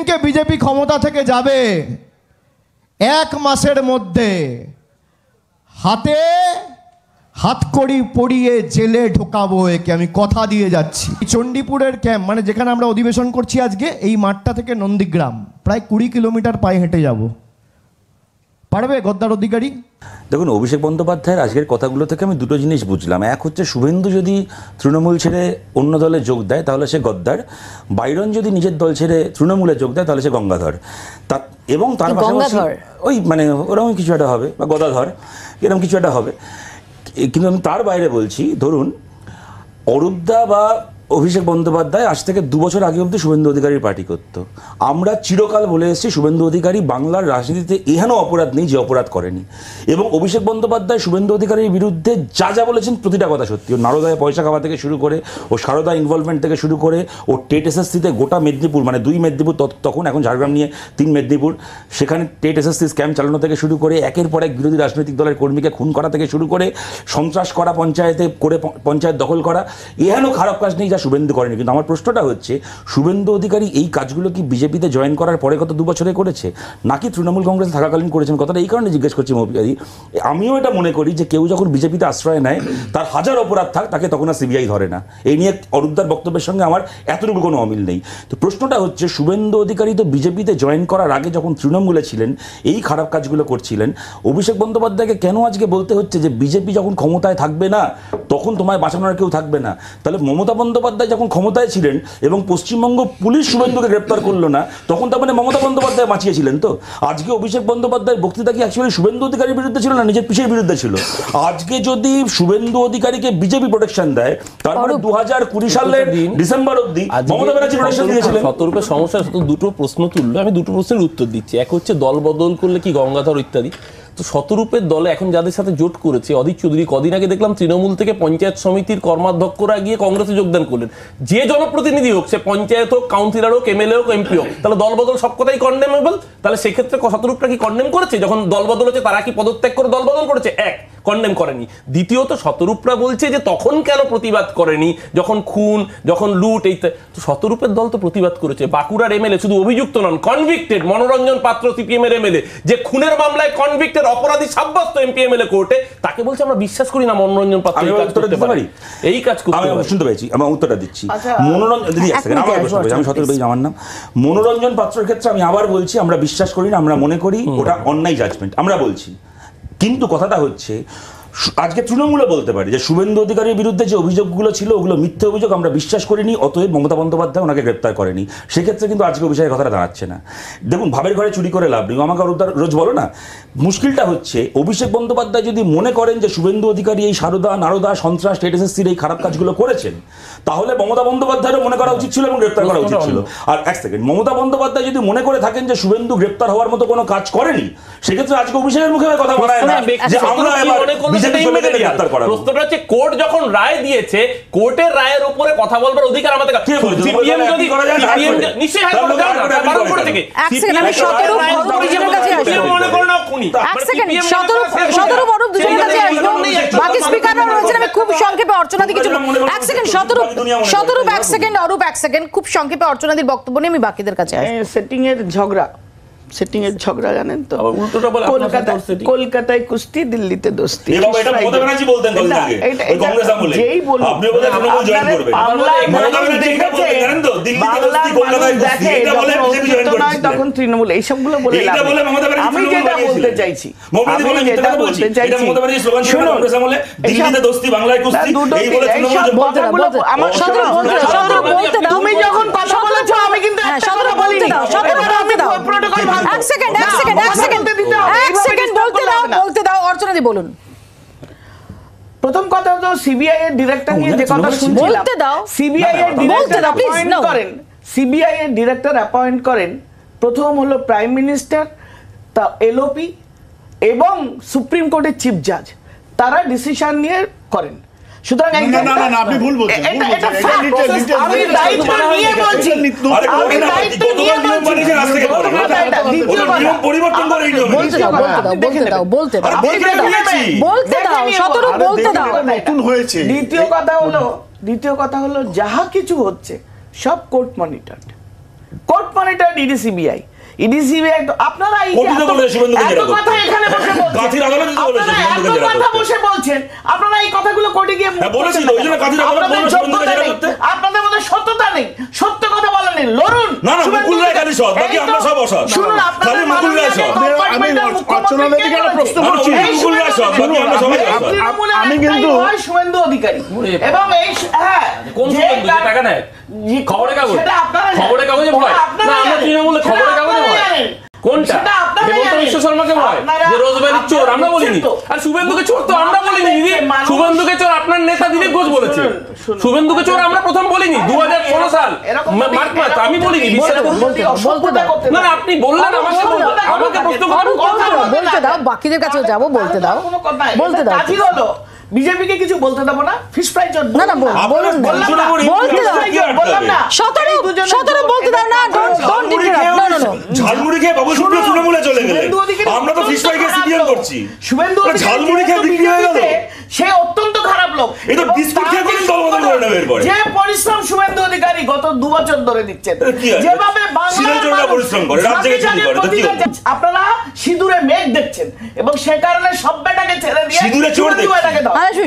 যেদিনকে বিজেপি ক্ষমতা থেকে যাবে 1 মাসের মধ্যে হাতে হাতকড়ি পরিয়ে জেলে ঢোকাবো একে, আমি কথা দিয়ে যাচ্ছি। চণ্ডীপুরের ক্যাম্প মানে যেখানে আমরা অধিবেশন করছি আজকে, এই মাঠটা থেকে নন্দীগ্রাম প্রায় 20 কিলোমিটার পায়ে হেঁটে যাব। পারবে গদ্দার অধিকারী? দেখুন, অভিষেক বন্দ্যোপাধ্যায়ের আজকের কথাগুলো থেকে আমি দুটো জিনিস বুঝলাম। এক হচ্ছে, শুভেন্দু যদি তৃণমূল ছেড়ে অন্য দলে যোগ দেয় তাহলে সে গদ্দার, বাইরন যদি নিজের দল ছেড়ে তৃণমূলে যোগ দেয় তাহলে সে গঙ্গাধর। এবং তার পাশাপাশি ওই মানে ওরকম কিছু একটা হবে, বা গদাধর, এরকম কিছু একটা হবে। কিন্তু আমি তার বাইরে বলছি, ধরুন অরূপদা বা অভিষেক বন্দ্যোপাধ্যায় আজ থেকে 2 বছর আগে অবধি শুভেন্দু অধিকারীর পার্টি করত। আমরা চিরকাল বলে এসেছি শুভেন্দু অধিকারী বাংলার রাজনীতিতে এহেন অপরাধ নেই যে অপরাধ করেনি। এবং অভিষেক বন্দ্যোপাধ্যায় শুভেন্দু অধিকারীর বিরুদ্ধে যা যা বলেছেন প্রতিটা কথা সত্যি। ও নারদায় পয়সা খাওয়া থেকে শুরু করে, ও সারদা ইনভলভমেন্ট থেকে শুরু করে, ও টেট এসএসসিতে গোটা মেদিনীপুর মানে 2 মেদিনীপুর তখন, এখন ঝাড়গ্রাম নিয়ে 3 মেদিনীপুর, সেখানে টেট এসএসসি স্ক্যাম চালানো থেকে শুরু করে, একের পর এক বিরোধী রাজনৈতিক দলের কর্মীকে খুন করা থেকে শুরু করে, সন্ত্রাস করা, পঞ্চায়েতে করে পঞ্চায়েত দখল করা, এহেন খারাপ কাজ নেই যা শুভেন্দু করেনি। কিন্তু আমার প্রশ্নটা হচ্ছে, শুভেন্দু অধিকারী এই কাজগুলো কি বিজেপিতে জয়েন করার পরে গত 2 বছরে করেছে, নাকি তৃণমূল কংগ্রেসে থাকাকালীন করেছেন? কথাটা এই কারণে জিজ্ঞেস করছি মৌপিকাদি, আমিও এটা মনে করি যে কেউ যখন বিজেপিতে আশ্রয় নেয় তার 1000 অপরাধ থাক, তাকে তখন আর সিবিআই ধরে না। এই নিয়ে অরূপদার বক্তব্যের সঙ্গে আমার এতটুকু কোনো অমিল নেই। তো প্রশ্নটা হচ্ছে, শুভেন্দু অধিকারী তো বিজেপিতে জয়েন করার আগে যখন তৃণমূলে ছিলেন এই খারাপ কাজগুলো করছিলেন, অভিষেক বন্দ্যোপাধ্যায়কে কেন আজকে বলতে হচ্ছে যে বিজেপি যখন ক্ষমতায় থাকবে না তখন তোমায় বাঁচানোর কেউ থাকবে না? তাহলে মমতা বন্দ্যোপাধ্যায় যখন ক্ষমতায় ছিলেন এবং পশ্চিমবঙ্গ পুলিশ শুভেন্দুকে গ্রেপ্তার করলো না, তখন তার মানে মমতা বন্দ্যোপাধ্যায় বাঁচিয়েছিলেন। তো আজকে অভিষেক বন্দ্যোপাধ্যায়ের বক্তৃতা কি অ্যাকচুয়ালি শুভেন্দু অধিকারীর বিরুদ্ধে ছিল না নিজের পিসের বিরুদ্ধে ছিল? আজকে যদি শুভেন্দু অধিকারীকে বিজেপি প্রোটেকশন দেয়, তারপরে 2020 সালের ডিসেম্বর অবধি মমতা ব্যানার্জি প্রোটেকশন দিয়েছিলেন। শতরূপের সমস্যা দুটো প্রশ্ন তুললো, আমি দুটো প্রশ্নের উত্তর দিচ্ছি। এক হচ্ছে দল বদল করলে কি গঙ্গাধর ইত্যাদি। তো শতরূপের দলে এখন যাদের সাথে জোট করেছে, অধীর চৌধুরী কদিন আগে দেখলাম তৃণমূল থেকে পঞ্চায়েত সমিতির কর্মাধ্যক্ষরা গিয়ে কংগ্রেসে যোগদান করলেন। যে জনপ্রতিনিধি হোক, সে পঞ্চায়েত হোক, কাউন্সিলর হোক, এমএলএ হোক, এমপি হোক, তাহলে দলবদল সব কথাই কন্ডেমেবল। তাহলে সেক্ষেত্রে শতরূপটা কি কন্ডেম করেছে? যখন দলবদল হচ্ছে তারা কি পদত্যাগ করে দলবদল করেছে? এক, কন্ডেম করেনি। দ্বিতীয়ত শতরূপরা বলছে যে তখন কেন প্রতিবাদ করেনি, যখন খুন, যখন লুট, এই তো শতরূপের দল তো প্রতিবাদ করেছে। বাঁকুড়ার এমএলএ শুধু অভিযুক্ত নন, কনভিক্টেড, মনোরঞ্জন পাত্র সিপিএম এর এমএলএ, যে খুনের মামলায় কনভিক্টেড অপরাধী সাব্যস্ত এমপি এমএলএ কোর্টে, তাকে বলছে আমরা বিশ্বাস করি না মনোরঞ্জন পাত্র এই কাজ করতে পারে। এই কাজ করতে পারে। শুনতে পেয়েছি, আমি উত্তরটা দিচ্ছি। মনোরঞ্জন দিদি আমি শতরূপ, আমার নাম মনোরঞ্জন পাত্রের ক্ষেত্রে আমি আবার বলছি, আমরা বিশ্বাস করি না, আমরা মনে করি ওটা অন্যায় জাজমেন্ট, আমরা বলছি। কিন্তু কথাটা হচ্ছে, আজকে তৃণমূলে বলতে পারি যে শুভেন্দু অধিকারীর বিরুদ্ধে যে অভিযোগগুলো ছিল ওগুলো মিথ্যে অভিযোগ, আমরা বিশ্বাস করিনি, অতএব মমতা বন্দ্যোপাধ্যায় ওনাকে গ্রেপ্তার করেনি। সেক্ষেত্রে কিন্তু আজকে অভিষেকের কথাটা দাঁড়াচ্ছে না। দেখুন, ভাবের ঘরে চুরি করে লাভ নেই, আমাকে রোজ বলো না। মুশকিলটা হচ্ছে, অভিষেক বন্দ্যোপাধ্যায় যদি মনে করেন যে শুভেন্দু অধিকারী এই সারদা, নারদা, সন্ত্রাস, টেট এসএসসির এই খারাপ কাজগুলো করেছেন, তাহলে মমতা বন্দ্যোপাধ্যায়েরও মনে করা উচিত ছিল এবং গ্রেপ্তার করা উচিত ছিল। আর এক সেকেন্ড, মমতা বন্দ্যোপাধ্যায় যদি মনে করে থাকেন যে শুভেন্দু গ্রেপ্তার হওয়ার মতো কোনো কাজ করেনি, সেক্ষেত্রে আজকে অভিষেকের মুখে কথা বলায় না যে আমরা এবার বিজেপি প্রশ্নটা হচ্ছে, কোর্ট যখন রায় দিয়েছে, কোর্টের রায়ের উপরে কথা বলবার অধিকার আমাদের কাছে। সিপিএম যদি নিশ্চয়ই হাইকোর্ট থেকে এক সেকেন্ড, আমি শতরূপ অরূপ কাছে আসব, মনে করো না খুনি এক সেকেন্ড, শতরূপ অরূপ দুজনের কাছে আসব, বাকি স্পিকাররা রয়েছেন, আমি খুব সংক্ষেপে অর্চনাদি কিছু এক সেকেন্ড, শতরূপ এক সেকেন্ড, অরূপ এক সেকেন্ড, খুব সংক্ষেপে অর্চনাদির বক্তব্য নিয়ে আমি বাকিদের কাছে আসব। সেটিং এর ঝগড়া জানেন তো, কলকাতায় কুস্তি, দিল্লিতে দোস্তি। তখন তৃণমূল এইসবগুলো বলে, আমি যেটা বলতে চাইছি, তুমি যখন কথা বলেছো আমি কিন্তু প্রথম কথা তো সিবিআই এর ডিরেক্টর নিয়ে যে কথা শুনছিলাম, সিবিআই এর ডিরেক্টর অ্যাপয়েন্ট করেন প্রথম হলো প্রাইম মিনিস্টার, তা এলওপি এবং সুপ্রিম কোর্টের চিফ জাজ, তারা ডিসিশন নিয়ে করেন। সুতরাং আপনি ভুল বলছেন, আমি দায়িত্ব নিয়ে বলছি, দ্বিতীয় কথা হলো যাহা কিছু হচ্ছে সব court monitored, court monitor ED CBI আপনারা বলছেন, আপনারা এই কথাগুলো কোর্টে গিয়ে আপনাদের মধ্যে সত্যতা নেই, সত্য কথা বলেন নেই, লড়ুন। শুভেন্দু অধিকারী এবং এই টাকা নেয় খবরের কাগজে ভয় না, আমরা তৃণমূলে খবরের কাগজে ভয় কোনটা? হেমন্ত বিশ্ব শর্মাকে ভয় যে রোজভ্যালির চোর আমরা বলিনি, আর শুভেন্দুকে চোর তো আমরা বলিনি দিদি। শুভেন্দুকে চোর আপনার নেতা দিলীপ ঘোষ বলেছে, শুভেন্দুকে চোর আমরা প্রথম বলিনি 2016 সাল মার্চ মাস, আমি বলিনি। না না আপনি বললেন আমাকে প্রশ্ন বলতে দাও, বাকিদের কাছেও যাবো, বলতে দাও, বলতে দাও। বিজেপিকে কিছু বলতে দেবো না, ফিশ ফ্রাই জন্য না না বলুন, বলতে দাও, বললাম না সতেরো বলতে দাও না, don't interrupt. No no no, jhalmuri খেয়ে বাবু শুভ্র তৃণমূলে চলে গেলেন, আমরা তো ফিশ ফ্রাইকে সিরিয়াল করছি। শুভেন্দু ঝালমুড়ি খেয়ে বিক্রি হয়ে গেল, সে অত্যন্ত খারাপ লোক। এই তো বিস্কুট খেয়ে কোন দলবদল করে নেবে এরপরে। যে পরিশ্রম শুভেন্দু অধিকারী গত 2 বছর ধরে দিচ্ছেন, যেভাবে বাংলার পরিশ্রম করে, রাত জেগে চুরি করে, তো কি হবে? আপনারা সিঁদুরে মেঘ দেখছেন এবং সে কারণে সব বেটাকে ছেড়ে দিয়ে সিঁদুরে চোর দেখছেন।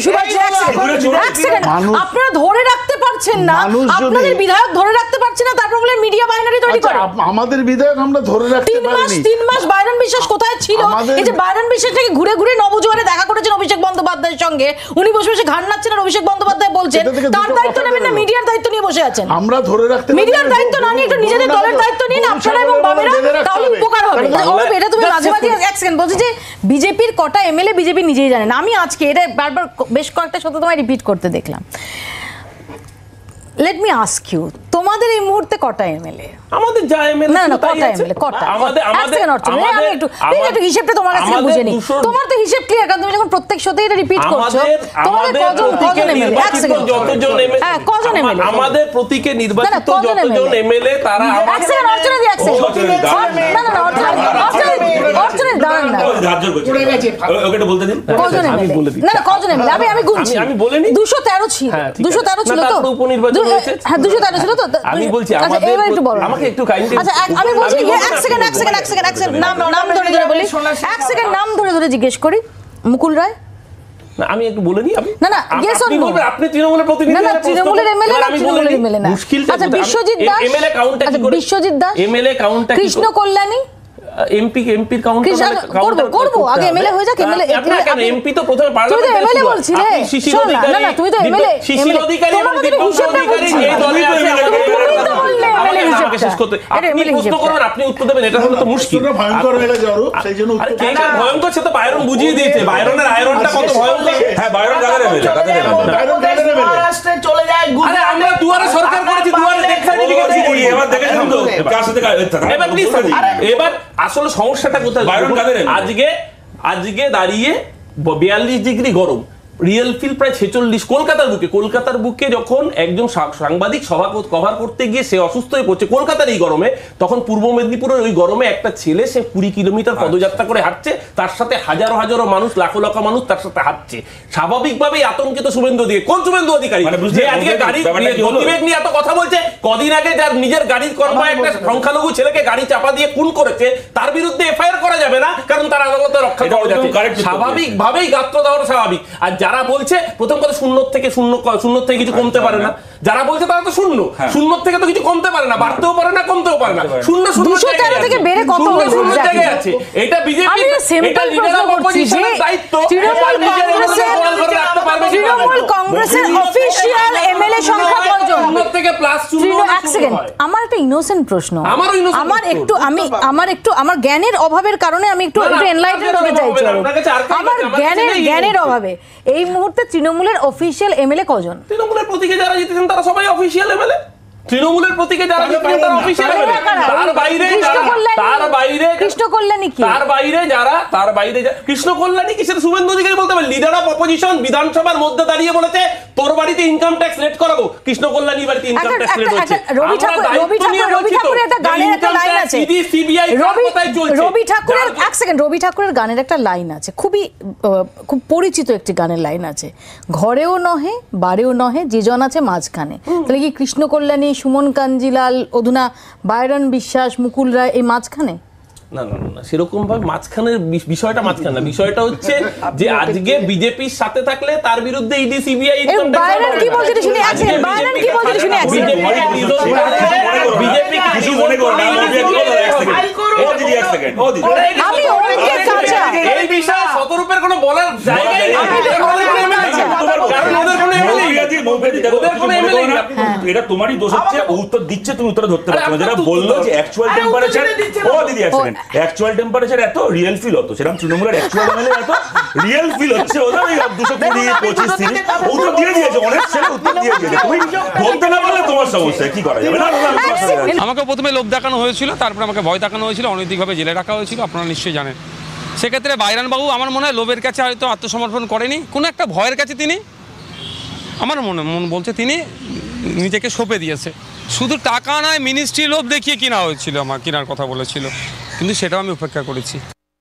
আপনারা ধরে রাখতে পারছেন না, আপনাদের বিধায়ক ধরে রাখতে পারছেন না, তারপর বলে মিডিয়া বাইনারি তৈরি করে। আমাদের বিধায়ক আমরা ধরে রাখতে পারিনি। 3 মাস বাইরন বিশ্বাস কোথায় ছিল? এই যে বাইরন বিশ্বাস থেকে ঘুরে ঘুরে নবজোয়ারে দেখা করেছেন অভিষেক বন্দ্যোপাধ্যায়ের সঙ্গে, উনি বসে বসে ঘাড় নাচ্ছেন আর অভিষেক বন্দ্যোপাধ্যায় বলছেন তার দায়িত্ব নেবেন না, মিডিয়ার দায়িত্ব নিয়ে বসে আছেন। আমরা ধরে রাখতে মিডিয়ার দায়িত্ব না নিয়ে একটু নিজেদের দলের দায়িত্ব নিন আপনারা এবং বামেরা, তাহলে উপকার হবে। এটা তুমি মাঝে মাঝে এক সেকেন্ড বলছি যে বিজেপির কটা এমএলএ বিজেপি নিজেই জানেন। আমি আজকে এটা বারবার বেশ কয়েকটা শত তোমায় রিপিট করতে দেখলাম। লেট মি আস্ক ইউ, তোমাদের এই মুহূর্তে কটা এমএলএ? আমাদের যা এমএলএ না না কটা এমএলএ, কটা? আমি একটু হিসাবটা তোমার কাছে বুঝে নিই। তোমার তো হিসাব ক্লিয়ার, কারণ তুমি যখন প্রত্যেক শোতে এটা রিপিট করছো। তোমাদের কজন এমএলএ? এক সেকেন্ড, যতজন এমএলএ, হ্যাঁ কজন এমএলএ আমাদের প্রতীকে নির্বাচিত যতজন এমএলএ তারা এক সেকেন্ড অর্চনা দি, এক সেকেন্ড না না অর্চনা দাঁড়ান না, ওকে তো বলতে দিন। কজন এমএলএ? না না কজন এমএলএ আমি গুনছি। আমি বলিনি 213 ছিল, 213 ছিল তো, হ্যাঁ 213 ছিল তো। আমি বলছি আমাদের এবার একটু বলো, আমাকে একটু কাইন্ডলি। আচ্ছা আমি বলছি এক সেকেন্ড নাম ধরে ধরে বলি, এক সেকেন্ড নাম ধরে ধরে জিজ্ঞেস করি। মুকুল রায়? না আমি একটু বলে নিই। না না ইয়েস অর নো? আপনি তৃণমূলের প্রতিনিধি, না না তৃণমূলের এমএলএ না, তৃণমূলের এমএলএ না। আচ্ছা বিশ্বজিৎ দাস এমএলএ কাউন্টটা কি করে? বিশ্বজিৎ দাস এমএলএ কাউন্টটা কি? কৃষ্ণ কল্যাণী এমপির কাউন্টার করব, আগে এমএলএ হয়ে যাক। এমএলএ কেন এমপি তো প্রথমে পার্লামেন্টে তুমি তো এমএলএ বলছিলে। শিশির অধিকারী, না না তুমি তো এমএলএ, শিশির অধিকারী এবং দীপঙ্কর অধিকারী এই দলে আছে। আমাকে শেষ করতে আপনি প্রশ্ন করবেন, আপনি উত্তর দেবেন, এটা হলো তো মুশকিল। ভয়ঙ্কর হয়ে গেছে অরূপ, সেই জন্য আরে কে ভয়ঙ্কর সে তো বাইরন বুঝিয়ে দিয়েছে, বাইরনের আয়রনটা কত ভয়ঙ্কর। হ্যাঁ বাইরন কাদের এমএলএ, মহারাষ্ট্রে চলে যায়। আরে আমরা দুয়ারে সরকার করেছি, দুয়ারে দেখ সার্টিফিকেট করি, এবার দেখেছেন তো কার সাথে এবার প্লিজ। এবার আসলে সমস্যাটা কোথায়? আজকে দাঁড়িয়ে 42 ডিগ্রি গরম, রিয়েল ফিল প্রায় 46 কলকাতার বুকে যখন একজন সাংবাদিক সভা কভার করতে গিয়ে সে অসুস্থ হয়ে পড়ছে কলকাতার এই গরমে, তখন পূর্ব মেদিনীপুরের ওই গরমে একটা ছেলে সে 20 কিলোমিটার পদযাত্রা করে হাঁটছে, তার সাথে হাজারো হাজারো মানুষ, লাখো লাখো মানুষ তার সাথে হাঁটছে। স্বাভাবিকভাবেই আতঙ্কিত শুভেন্দু অধিকারী। কোন শুভেন্দু অধিকারী যে আজকে গাড়ির গতিবেগ নিয়ে এত কথা বলছে? কদিন আগে যার নিজের গাড়ির কর্মা একটা সংখ্যালঘু ছেলেকে গাড়ি চাপা দিয়ে খুন করেছে, তার বিরুদ্ধে এফআইআর করা যাবে না, কারণ তার আদালতে রক্ষা পাওয়া যাচ্ছে। স্বাভাবিকভাবেই গাত্র দেওয়াটা স্বাভাবিক। আর যারা বলছে প্রথম কথা শূন্য থেকে কিছু কমতে পারে না, যারা বলছে তারা তো শূন্য থেকে তো কিছু কমতে পারে না, বাড়তেও পারে না, কমতেও পারে না। শূন্য 213 থেকে বেড়ে কত জায়গায় আছে? এটা বিজেপি, এটা লিডার অফ অপোজিশনের দায়িত্ব। তৃণমূল কংগ্রেসের অফিশিয়াল এমএলএ সংখ্যা কতজন? থেকে প্লাস 0 আমার একটা ইনোসেন্ট প্রশ্ন, আমার জ্ঞানের অভাবের কারণে আমি একটু এনলাইটেড হতে চাইছি। আমার জ্ঞানের অভাবে এই মুহূর্তে তৃণমূলের অফিশিয়াল এমএলএ কজন? তৃণমূলের প্রতীকে যারা জিতেছেন তারা সবাই অফিশিয়াল এমএলএ। তৃণমূলের প্রতীকে যারা জিতেছেন তারা অফিশিয়াল এমএলএ। তার বাইরে কৃষ্ণ কল্যাণী কি? তার বাইরে যারা কৃষ্ণ কল্যাণী কি সেটা শুভেন্দু অধিকারী বলতে পারেন। লিডার অফ অপোজিশন বিধানসভার মধ্যে দাঁড়িয়ে বলেছে তোর বাড়িতে ইনকাম ট্যাক্স রেট করাবো, কৃষ্ণ কল্যাণীর বাড়িতে ইনকাম ট্যাক্স রেট হচ্ছে। রবি ঠাকুরের একটা গানের একটা লাইন আছে, রবি ঠাকুরের গানের একটা লাইন আছে, খুব পরিচিত একটি গানের লাইন আছে, ঘরেও নহে বাড়িও নহে যে জন আছে মাঝখানে। তাহলে কি কৃষ্ণ কল্যাণী, সুমন কাঞ্জিলাল, অধুনা বাইরন বিশ্বাস, মুকুল রায় এই মাঝখানে? না না না, সেরকম ভাবে মাঝখানের বিষয়টা মাঝখানে না, বিষয়টা হচ্ছে যে আজকে বিজেপির সাথে থাকলে তার বিরুদ্ধে ED CBI income tax. Byron কি বলছিল শুনি, অ্যাকশন বাইরন কি বলছিল শুনি, অ্যাকশন বিজেপি কিছু মনে করো না, এক সেকেন্ড আমি ওকে কাঁচা এই বিষয়ে শতরূপের কোনো বলার জায়গাই নেই, এটা তোমারই দোষ হচ্ছে, উত্তর দিচ্ছে তুমি উত্তর ধরতে পারছো না। যেটা বললো যে অ্যাকচুয়াল টেম্পারেচার, ও দিদি এক সেকেন্ড, অ্যাকচুয়াল টেম্পারেচার এত রিয়েল ফিল হতো, সেরকম তৃণমূলের অ্যাকচুয়াল এমএলএ এত রিয়েল ফিল হচ্ছে ওদের ওই 220, 25, 30 উত্তর দিয়ে দিয়েছে, অনেক ছেলে উত্তর দিয়ে দিয়েছে। তুমি বলতে না পারলে তোমার সমস্যা, কি করা যাবে? না আমাকে প্রথমে লোভ দেখানো হয়েছিল, তারপরে আমাকে ভয় দেখানো হয়েছিল, অনৈতিকভাবে জেলে রাখা হয়েছিল, আপনারা নিশ্চয়ই জানেন। সেক্ষেত্রে বাইরানবাবু আমার মনে হয় লোভের কাছে হয়তো আত্মসমর্পণ করেনি, কোনো একটা ভয়ের কাছে তিনি, আমার মন বলছে তিনি নিজেকে সঁপে দিয়েছে। শুধু টাকা নয়, মিনিস্ট্রি লোভ দেখিয়ে কিনা হয়েছিল, আমার কেনার কথা বলেছিল, কিন্তু সেটাও আমি উপেক্ষা করেছি।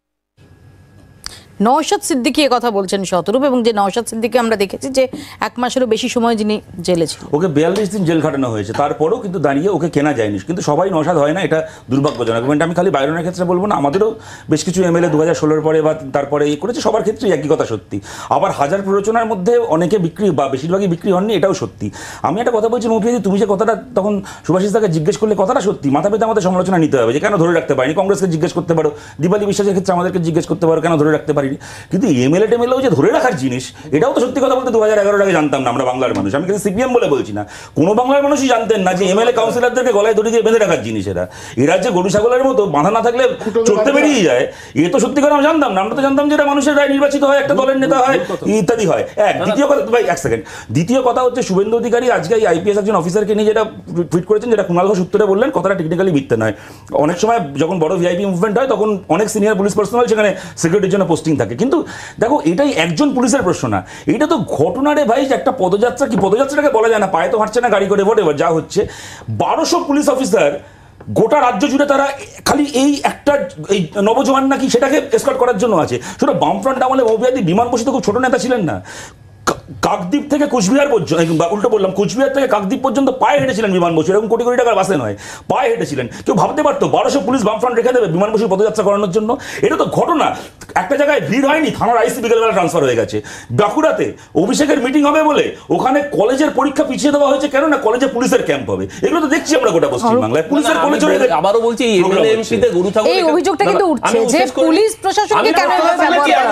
নওশাদ সিদ্দিকী কথা বলছেন শতরূপ, এবং যে নওশাদ সিদ্দিকী আমরা দেখেছি যে 1 মাসেরও বেশি সময় যিনি জেলে ছিলেন, ওকে 42 দিন জেল খাটানো হয়েছে, তারপরেও কিন্তু দাঁড়িয়ে ওকে কেনা যায়নি। কিন্তু সবাই নওশাদ হয় না, এটা দুর্ভাগ্যজনক। আমি খালি বাইরনের ক্ষেত্রে বলবো না, আমাদেরও বেশ কিছু এমএলএ 2016 পরে বা তারপরে এই করেছে, সবার ক্ষেত্রে একই কথা সত্যি। আবার হাজার প্ররোচনার মধ্যে অনেকে বিক্রি বা বেশিরভাগই বিক্রি হননি, এটাও সত্যি। আমি একটা কথা বলছি মৌপিয়াদি, তুমি যে কথাটা তখন সুভাষিস দাকে জিজ্ঞেস করলে, কথাটা সত্যি, মাথা পেতে আমাদের সমালোচনা নিতে হবে যে কেন ধরে রাখতে পারিনি। কংগ্রেসকে জিজ্ঞেস করতে পারো, দীপালি বিশ্বাসের ক্ষেত্রে আমাদেরকে জিজ্ঞেস করতে পারো কেন ধরে রাখতে পারিনি। কিন্তু এমএলএ টেমএলএও যে ধরে রাখার জিনিস, এটাও তো সত্যি কথা বলতে 2011 আগে জানতাম না আমরা বাংলার মানুষ। আমি কিন্তু সিপিএম বলে বলছি না, কোনো বাংলার মানুষই জানতেন না যে এমএলএ কাউন্সিলরদেরকে গলায় দড়ি দিয়ে বেঁধে রাখার জিনিস এরা। এরা যে গরু ছাগলের মতো বাঁধা না থাকলে চড়তে বেরিয়ে যায়, এ তো সত্যি কথা আমরা জানতাম না। আমরা তো জানতাম যে এটা মানুষের রায় নির্বাচিত হয়, একটা দলের নেতা হয়, ইত্যাদি হয়। দ্বিতীয় কথা, ভাই এক সেকেন্ড, দ্বিতীয় কথা হচ্ছে শুভেন্দু অধিকারী আজকে এই আইপিএস একজন অফিসারকে নিয়ে যেটা টুইট করেছেন, যেটা কুণাল ঘোষ উত্তরে বললেন, কথাটা টেকনিক্যালি মিথ্যে নয়। অনেক সময় যখন বড় ভিআইপি মুভমেন্ট হয় তখন অনেক সিনিয়র পুলিশ পার্সোনাল সেখানে সিকিউরিটির জন্য পোস্টিং থাকে, কিন্তু দেখো এটাই একজন পুলিশের প্রশ্ন না, এটা তো ঘটনা রে ভাই। একটা পদযাত্রা, কি পদযাত্রাটাকে বলা যায় না, পায়ে তো হাঁটছে না, গাড়ি করে, হোয়াটএভার যা হচ্ছে, 1200 পুলিশ অফিসার গোটা রাজ্য জুড়ে তারা খালি এই একটা এই নবজওয়ান নাকি সেটাকে এসকর্ট করার জন্য আছে। সেটা বামফ্রন্ট আমলে মৌপিয়াদি বিমান বসে তো খুব ছোট নেতা ছিলেন না, কাকদ্বীপ থেকে কোচবিহার পর্যন্ত, উল্টো বললাম, কোচবিহার থেকে কাকদ্বীপ পর্যন্ত পায়ে হেঁটেছিলেন বিমান বসু। এরকম কোটি কোটি টাকার বাসে নয়, পায়ে হেঁটেছিলেন। কেউ ভাবতে পারতো 1200 পুলিশ বামফ্রন্ট রেখে দেবে বিমান বসু পদযাত্রা করানোর জন্য? এটা তো ঘটনা। একটা জায়গায় ভিড় হয়নি, থানার আইসি বিকেলবেলা ট্রান্সফার হয়ে গেছে। বাঁকুড়াতে অভিষেকের মিটিং হবে বলে ওখানে কলেজের পরীক্ষা পিছিয়ে দেওয়া হয়েছে, কেন না কলেজে পুলিশের ক্যাম্প হবে। এগুলো তো দেখছি আমরা গোটা পশ্চিমবাংলায়, পুলিশের কলেজ হয়ে গেছে। আবারও বলছি এই এমএলএ এমপিতে গরু ছাগল এই অভিযোগটা কিন্তু উঠছে যে পুলিশ প্রশাসনকে কেন এভাবে ব্যবহার করা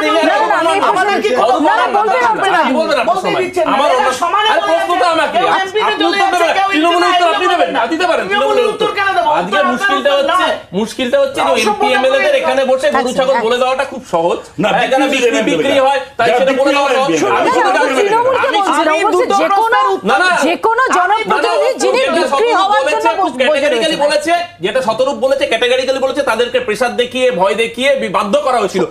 হবে। আমার সমানে প্রশ্নটা আমাকে আপনি আপনি দেবেন না, দিতে পারেন তৃণমূলের উত্তর। আজকে মুশকিলটা হচ্ছে যে এমপি এমএলএ দের এখানে বসে গরু ছাগল বলে দেওয়াটা খুব সহজ না, এখানে বিক্রি হয় তাই সেটা বলে দেওয়া সহজ। যে কোনো জনপ্রতিনিধি যিনি বিক্রি হওয়ার জন্য ক্যাটাগরিক্যালি বলেছে, যেটা শতরূপ বলেছে, ক্যাটাগরিক্যালি বলেছে তাদেরকে প্রেসার দেখিয়ে ভয় দেখিয়ে বাধ্য করা হয়েছিল।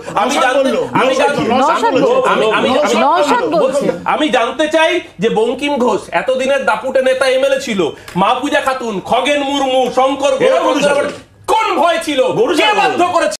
আমি জানতে চাই যে বঙ্কিম ঘোষ এতদিনের দাপুটে নেতা এমএলএ ছিল, মাহফুজা খাতুন, খগেন মুর্মু, শঙ্কর কোন ভয় ছিল, কে বাধ্য করেছে?